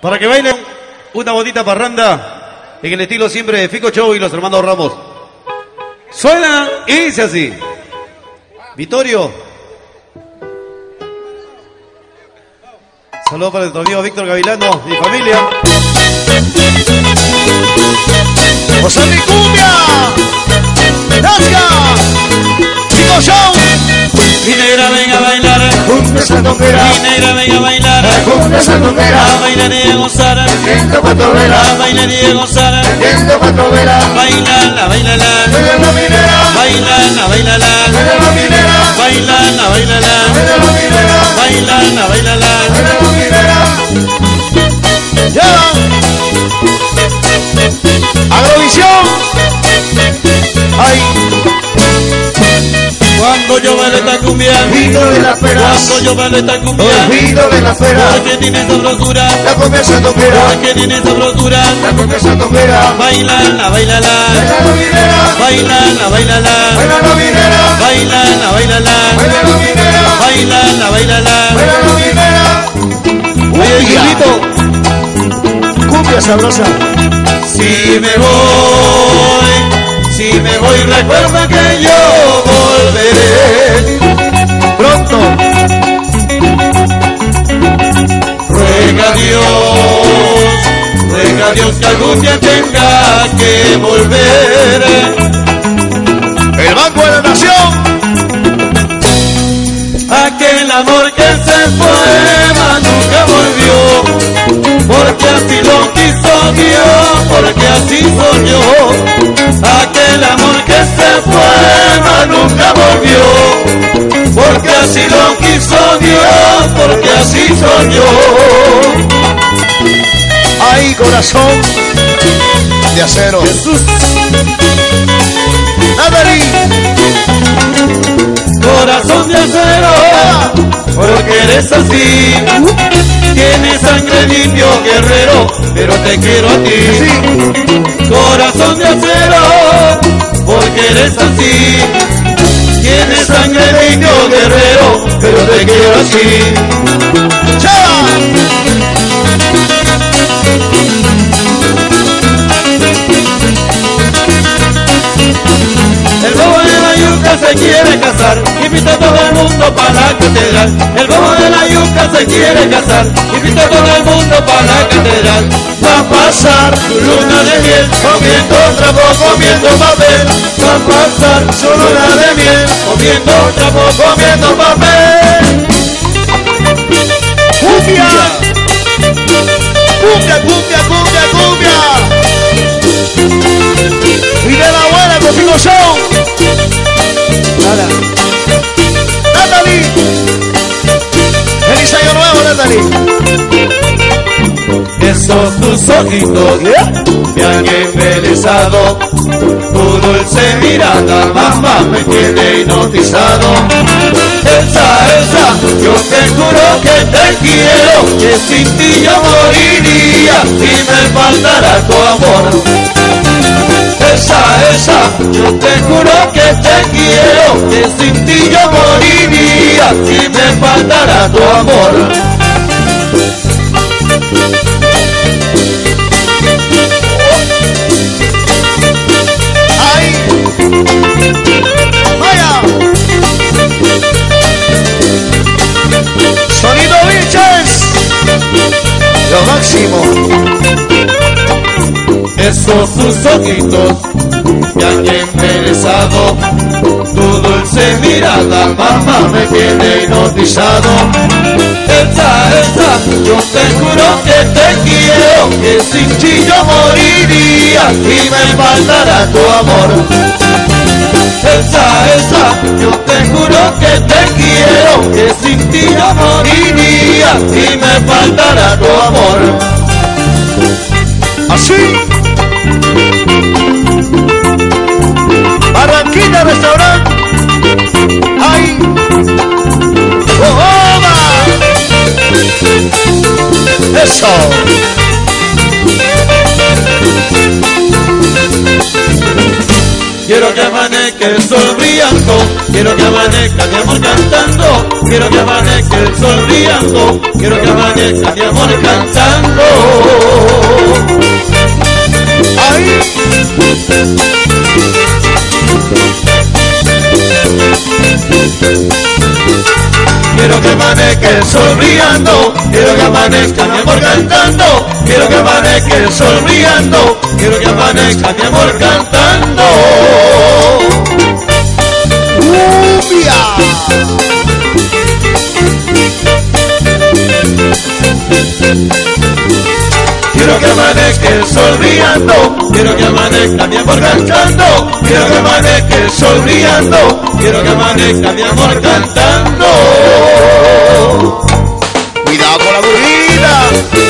Para que bailen una bonita parranda en el estilo siempre de Fico Show y los hermanos Ramos. Suena y dice así. Vittorio. Saludos para nuestro amigo Víctor Gavilano y familia. José Mi Cumbia. Nazca. Fico Show. Mi negra venga a bailar, Cumbia sandunguera. mi negra venga a bailar, Cumbia sandunguera. a bailar y a gozar, Yendo cuatro velas. a bailar y a gozar, Yendo cuatro velas. bailala, bailala, Baila la minera. bailala, bailala, Baila la minera. bailala, bailala, Baila la minera. bailala, bailala. Baila la minera. Ya. Agrovisión. Ay. Cuando yo bailo esta cumbia, Olvido de las penas. cuando yo bailo esta cumbia, Olvido de la pena. porque tiene sabrosura, La cumbia sandunguera. porque tiene sabrosura, La cumbia sandunguera. bailala, bailala, Baila la minera. bailala, bailala, Baila la minera. bailala, bailala, Baila la minera. bailala, bailala. Baila la minera. Oye, Cumbia. Julito, Cumbia sabrosa. si me voy, recuerda que yo volveré. Pronto. Ruega a Dios que algún día tenga que volver. El Banco de la Nación. Aquel amor que se fue, mas nunca volvió, porque así lo quiso Dios, porque así soñó. Aquel amor que se fue, mas nunca volvió, porque así lo quiso Dios, porque así soñó. Ay, corazón de acero. Jesús, Natalie. corazón de acero, porque eres así. Tienes sangre de indio guerrero, pero te quiero a ti. Corazón de acero, porque eres así. Tienes sangre de indio guerrero, pero te quiero así. ¡Chava! El bobo de la yuca se quiere casar, invita a todo el mundo para la catedral. El bobo de la yuca se quiere casar, invita a todo el mundo para la catedral. Va a pasar su luna de miel, comiendo trapo, comiendo papel. Va a pasar su luna de miel, comiendo trapo, comiendo papel. ¡Cumbia! ¡Cumbia, cumbia, cumbia, cumbia! Y de la buena con Fico Show. Nada. Natalie. Feliz año nuevo, Natalie. Esos tus ojitos me han embelesado, tu dulce mirada, mamá, me tiene hipnotizado. Elsa, yo te juro que te quiero, que sin ti yo moriría si me faltara tu amor. Elsa, yo te juro que te quiero, que sin ti yo moriría si me faltara tu amor. ¡Ay! ¡Vaya! Sonido Vilches. Lo máximo. Esos tus ojitos me han embelesado, tu dulce mirada, mamá, me tiene hipnotizado. Elsa, yo te juro que te quiero, que sin ti yo moriría si me faltara tu amor. Elsa, yo te juro que te quiero, que sin ti yo moriría si me faltara tu amor. Así. Barranquilla Restaurante. ¡Ay! ¡Oba! ¡Eso! Quiero que amanezca el sol brillando, quiero que amanezca mi amor cantando, quiero que amanezca el sol brillando, quiero que amanezca mi amor cantando. amanezca el sol brillando, quiero que amanezca mi amor cantando, quiero que amanezca el sol brillando, quiero que amanezca mi amor cantando. ¡Cumbia! Quiero que amanezca el sol brillando, quiero que amanezca mi amor cantando, quiero que amanezca el sol brillando, quiero que amanezca mi amor cantando. Cuidado con la burrita.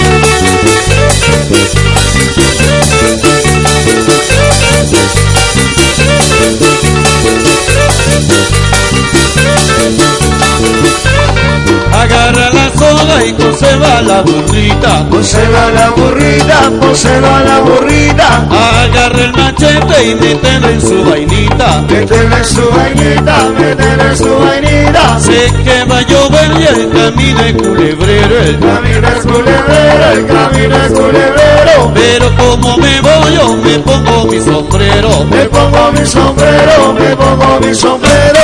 Agarra la soga y conserva la burrita, Conserva la burrita, conserva la burrita. agarra el machete y mételo en su vainita. Métele en su vainita, métele en su vainita. Sé que va a llover y el camino es culebrero, El camino es culebrero, el camino es culebrero. pero como me voy yo me pongo mi sombrero. Me pongo mi sombrero, me pongo mi sombrero.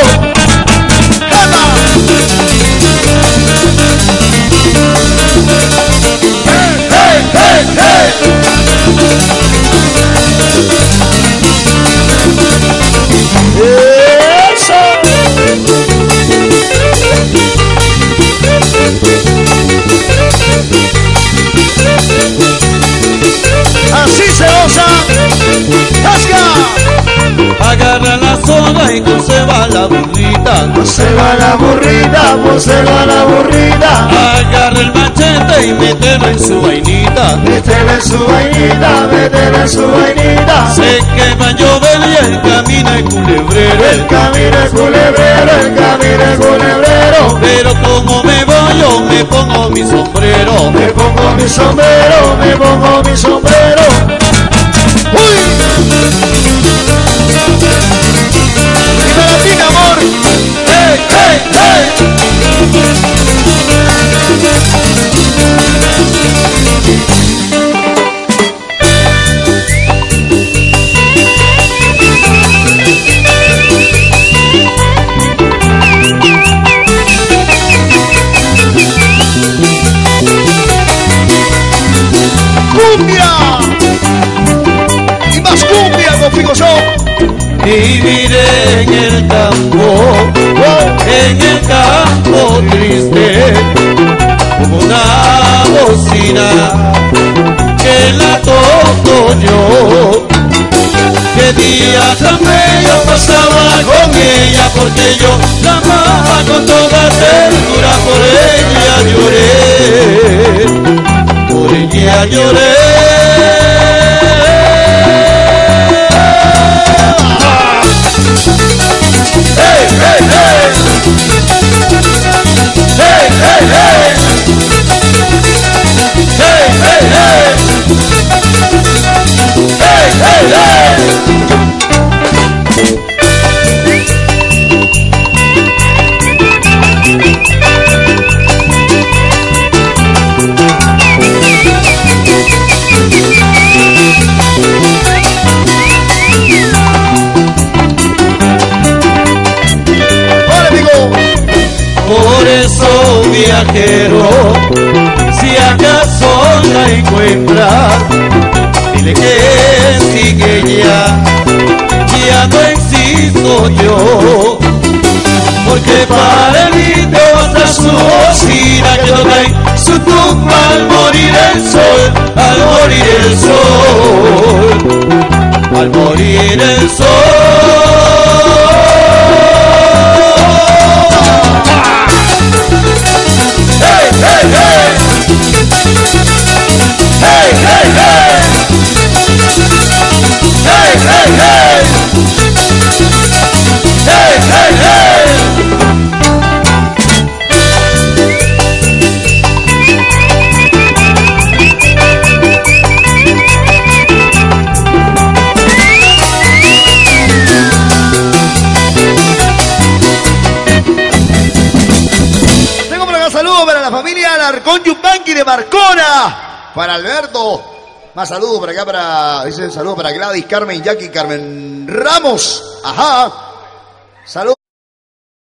¡Hey, hey, hey! ¡Eso! Así se osa. ¡Tasca! Agarra la soga y conserva la burrita, Conserva la burrita, conserva la burrita. agarra el machete y mételo en su vainita. Métele en su vainita, métele en su vainita. Sé que va a llover y el camino es culebrero, El camino es culebrero, el camino es culebrero. pero como me voy yo me pongo mi sombrero. Me pongo mi sombrero, me pongo mi sombrero. ¡Uy! ¡Y para ti, mi amor! ¡Hey, hey, hey! ¡Cumbia! ¡Y más cumbia con Fico Show! Viviré en el campo triste, como una bocina que la toco yo. Que día tan bello pasaba con ella, porque yo la amaba con toda ternura, por ella lloré. Hey, hey, hey. Hey, hey, hey. Hey, hey, hey. Hey, hey, hey. ¡Hola, amigo! Por eso, viajero, si acaso la encuentras, dile que sí, que ya no existo yo, porque para el indio otra su bocina que no trae su tumba al morir el sol, al morir el sol, al morir el sol. Hey, hey, hey. Hey, hey, hey. Hey, hey, hey. Hey, hey, hey. Tengo por acá saludos para la familia Alarcón Yupanqui de Marcona. Para Alberto. Más saludos por acá para. Dice saludos para Gladys, Carmen, Jackie, Carmen Ramos. Ajá. Saludos.